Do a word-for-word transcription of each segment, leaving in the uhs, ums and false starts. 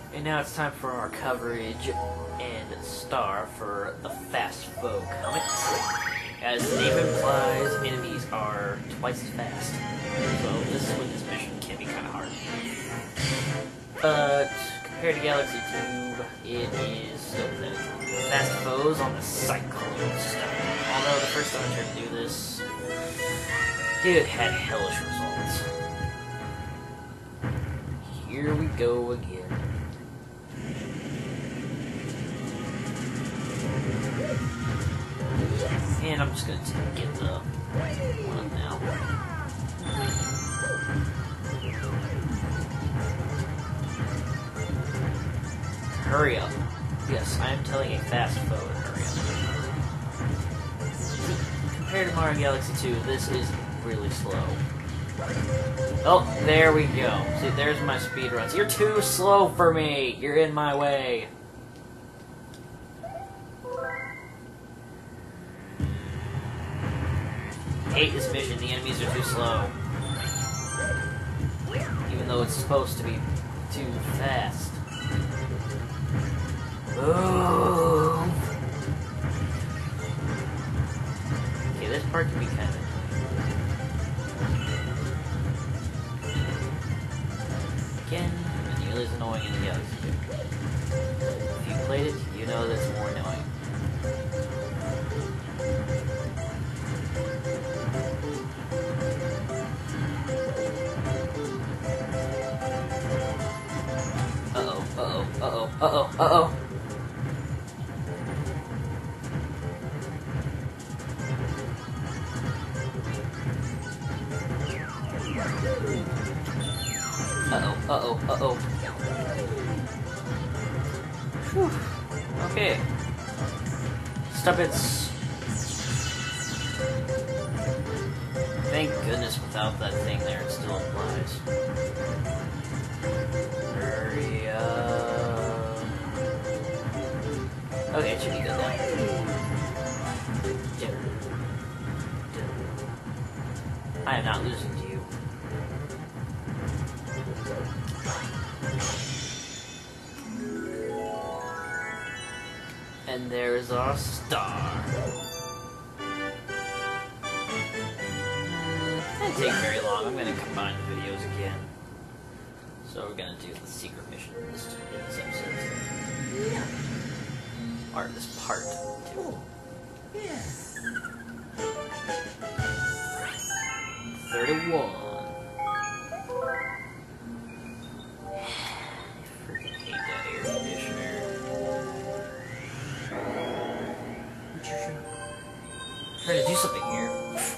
And now it's time for our coverage and star for the Fast Foe comic. As the name implies, enemies are twice as fast. So this is when this mission can be kind of hard. But compared to Galaxy Tube, it is still pathetic. Fast Foes on the Cyclone stuff. Although the first time I tried to do this, it had hellish results. Here we go again. And I'm just gonna get the one now. Hurry up. Yes, I am telling a Fast Foe to hurry up. Compared to Mario Galaxy two, this is really slow. Oh, there we go. See, there's my speed runs. You're too slow for me! You're in my way. I hate this mission. The enemies are too slow. Even though it's supposed to be too fast. Move! Okay, this part can be kind of... Again, nearly as annoying as the others do. If you played it, you know that's more annoying. Uh-oh, uh-oh, uh-oh, uh-oh, uh-oh. Uh-oh, uh-oh, uh-oh. Whew. Okay. Stubbits. Thank goodness without that thing there, it still applies. Hurry up. Okay, it should be good now. I am not losing to you. And there is our star. It didn't take very long. I'm going to combine the videos again. So we're going to do the secret missions in this episode. Or this part, too. thirty-one. Trying to do something here.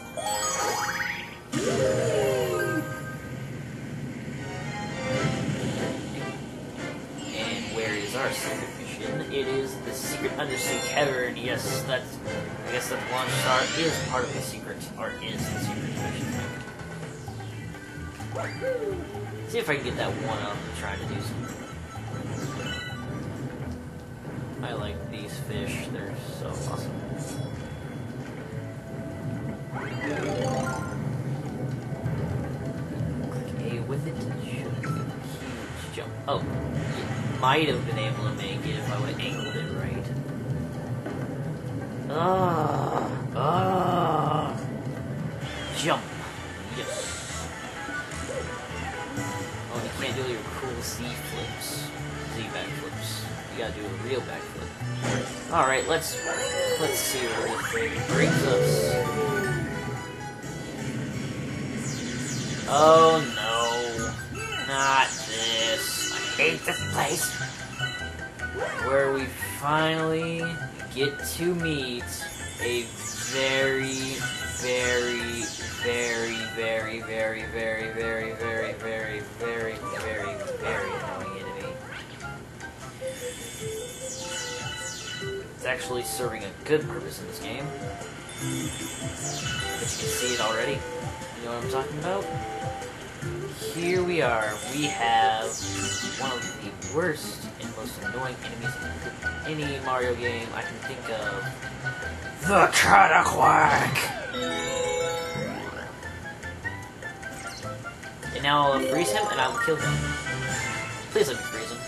And where is our secret mission? It is the secret undersea cavern. Yes, that's. I guess that launch star is part of the secret, or is the secret mission. See if I can get that one up and try to do something. I like these fish. They're so awesome. Click A with it. Huge jump. Oh, you might have been able to make it if I would have angled it right. Ah, ah, jump. Yes. Oh, and you can't do your cool Z flips, Z backflips. You gotta do a real backflip. All right, let's let's see where this brings us. Oh no, not this. I hate this place. Where we finally get to meet a very, very, very, very, very, very, very, very, very, very, very, very annoying enemy. It's actually serving a good purpose in this game. But you can see it already. You know what I'm talking about? Here we are. We have one of the worst and most annoying enemies in any Mario game I can think of. The Cataquack! And now I'll freeze him and I'll kill him. Please let me freeze him.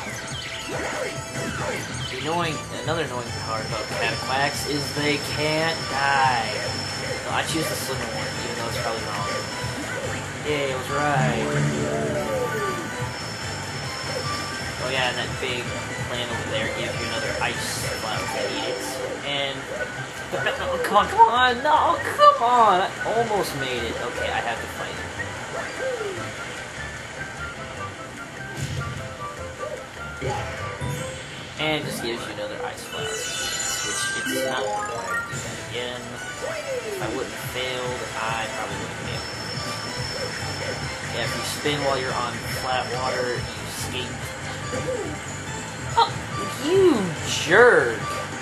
The annoying, another annoying part about Cataquax is they can't die. So I choose the Slender one, even though it's probably wrong. Yay, I was right. Oh yeah, and that big plant over there gives you another ice flower if you need it. And oh, come on, come on, no, come on! I almost made it. Okay, I have to fight it. And just gives you another ice flower, which it's not required to do that again. If I wouldn't have failed, I probably would have failed. Yeah, if you spin while you're on flat water, you skate. Oh, you jerk!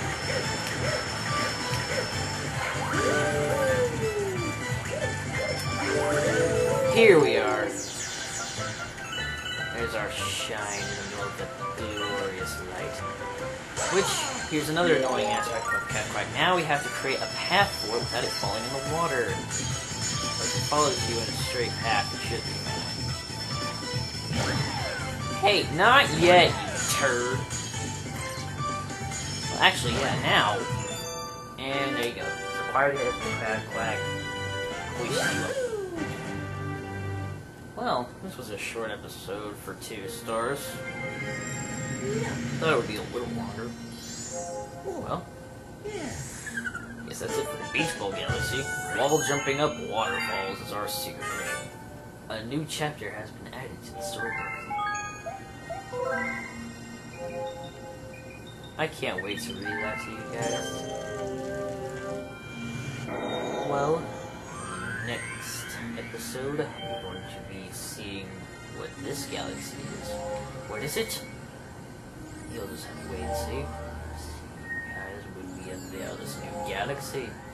Here we are. There's our shine in the middle of the glorious light. Which, here's another annoying aspect of Cataquack. Now we have to create a path for it without it falling in the water. But if it follows you in a straight path, it should be. Hey, not yet, you turd. Well, actually, yeah, now. And there you go. It's required to hit the Cataquack. Hoist you up. Well, this was a short episode for two stars. Thought it would be a little longer. Well, guess that's it for the Beach Ball Galaxy. Wall jumping up waterfalls is our secret mission. A new chapter has been added to the storybook. I can't wait to read that to you guys. Well, next episode, we're going to be seeing what this galaxy is. What is it? You'll just have to wait and see. Guys, would be at the this new galaxy.